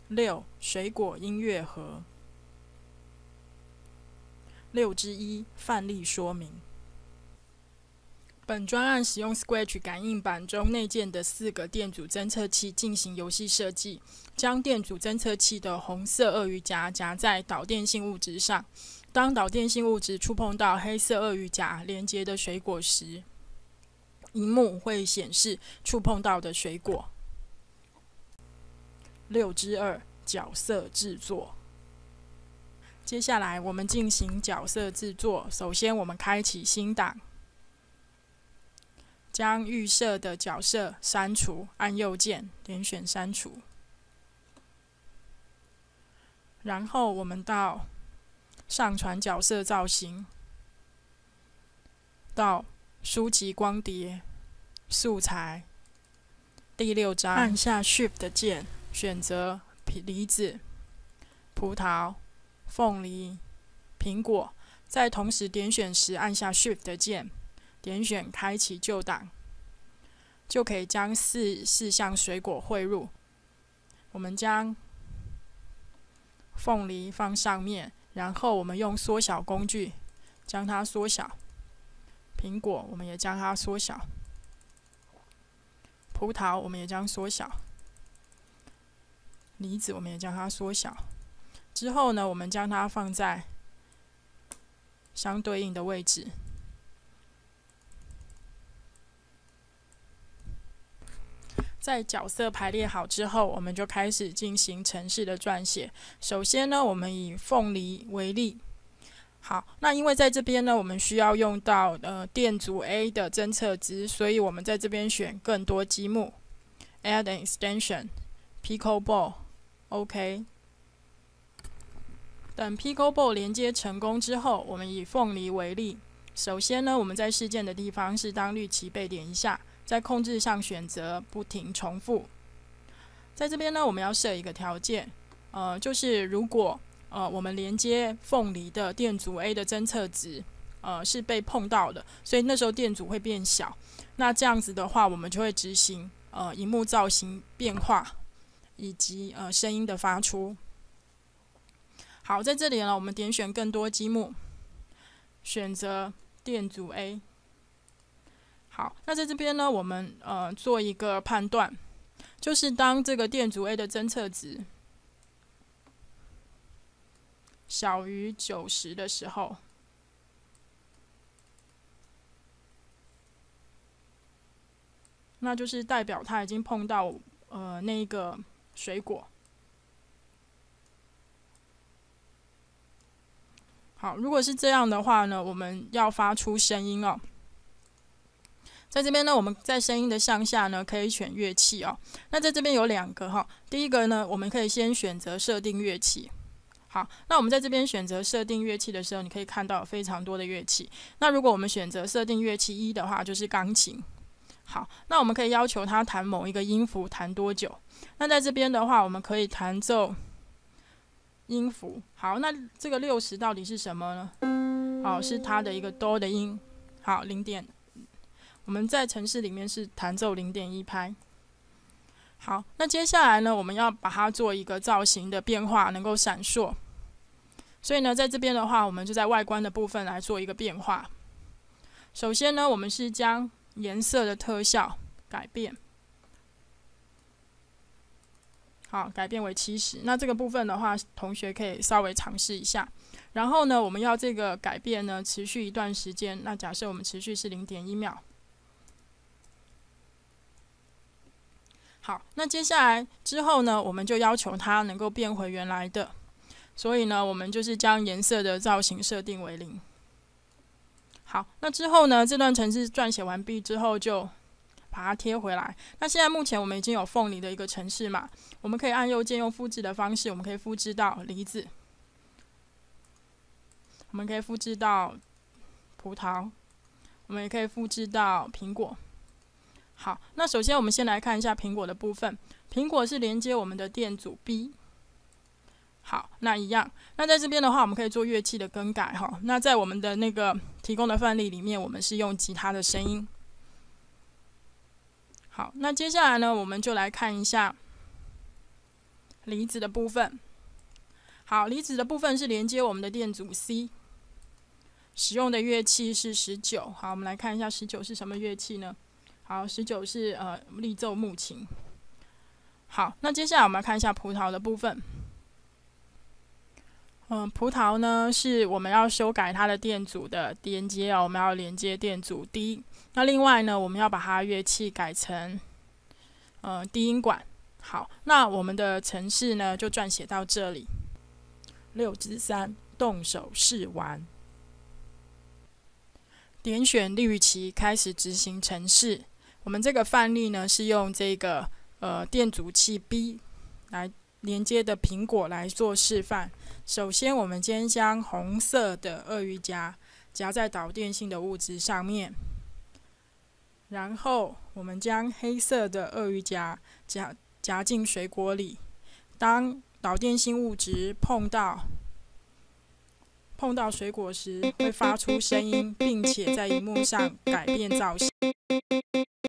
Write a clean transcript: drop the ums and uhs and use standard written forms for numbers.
6. 水果音乐盒。6之1范例说明。本专案使用 Scratch 感应板中内建的4个电阻侦测器进行游戏设计，将电阻侦测器的红色鳄鱼夹夹在导电性物质上。当导电性物质触碰到黑色鳄鱼夹连接的水果时，萤幕会显示触碰到的水果。6之2角色制作。接下来我们进行角色制作。首先我们开启新档，将预设的角色删除，按右键点选删除。然后我们到上传角色造型，到书籍光碟、素材，第6章，按下 Shift 键，选择梨子、葡萄、凤梨、苹果，在同时点选时按下 Shift 键，点选开启旧档，就可以将四项水果汇入。我们将凤梨放上面，然后我们用缩小工具将它缩小。苹果我们也将它缩小，葡萄我们也将缩小，梨子我们也将它缩小。之后呢，我们将它放在相对应的位置。在角色排列好之后，我们就开始进行程式的撰写。首先呢，我们以凤梨为例。好，那因为在这边呢，我们需要用到电阻 A 的侦测值，所以我们在这边选更多积木 ，Add an extension Pickleball OK。等 Pickleball 连接成功之后，我们以凤梨为例。首先呢，我们在事件的地方是当绿旗被点一下，在控制上选择不停重复。在这边呢，我们要设一个条件，就是如果我们连接凤梨的电阻 A 的侦测值是被碰到的，所以那时候电阻会变小。那这样子的话，我们就会执行萤幕造型变化以及声音的发出。好，在这里呢，我们点选更多积木，选择电阻 A。好，那在这边呢，我们做一个判断，就是当这个电阻 A 的侦测值小于90的时候，那就是代表它已经碰到那个水果。好，如果是这样的话呢，我们要发出声音哦。在这边呢，我们在声音的向下呢，可以选乐器哦。那在这边有2个哈，第一个呢，我们可以先选择设定乐器。好，那我们在这边选择设定乐器的时候，你可以看到有非常多的乐器。那如果我们选择设定乐器1的话，就是钢琴。好，那我们可以要求它弹某一个音符弹多久。那在这边的话，我们可以弹奏音符。好，那这个60到底是什么呢？好，是它的一个哆的音。好，0.，我们在程式里面是弹奏0.1拍。好，那接下来呢，我们要把它做一个造型的变化，能够闪烁。所以呢，在这边的话，我们就在外观的部分来做一个变化。首先呢，我们是将颜色的特效改变。好，改变为70。那这个部分的话，同学可以稍微尝试一下。然后呢，我们要这个改变呢持续一段时间。那假设我们持续是0.1秒。好，那接下来之后呢，我们就要求它能够变回原来的。所以呢，我们就是将颜色的造型设定为0。好，那之后呢，这段程式撰写完毕之后，就把它贴回来。那现在目前我们已经有凤梨的一个程式嘛，我们可以按右键用复制的方式，我们可以复制到梨子，我们可以复制到葡萄，我们也可以复制到苹果。好，那首先我们先来看一下苹果的部分。苹果是连接我们的电阻 B。好，那一样。那在这边的话，我们可以做乐器的更改哈。那在我们的那个提供的范例里面，我们是用吉他的声音。好，那接下来呢，我们就来看一下离子的部分。好，离子的部分是连接我们的电阻 C， 使用的乐器是19。好，我们来看一下19是什么乐器呢？好，19是立奏木琴。好，那接下来我们来看一下葡萄的部分。葡萄呢是我们要修改它的电阻的连接哦，我们要连接电阻 D。那另外呢，我们要把它乐器改成低音管。好，那我们的程式呢就撰写到这里。6-3，动手试玩。点选绿羽旗，开始执行程式。我们这个范例呢是用这个电阻器 B 来连接的苹果来做示范。首先，我们先将红色的鳄鱼夹夹在导电性的物质上面，然后我们将黑色的鳄鱼夹夹进水果里。当导电性物质碰到水果时，会发出声音，并且在萤幕上改变造型。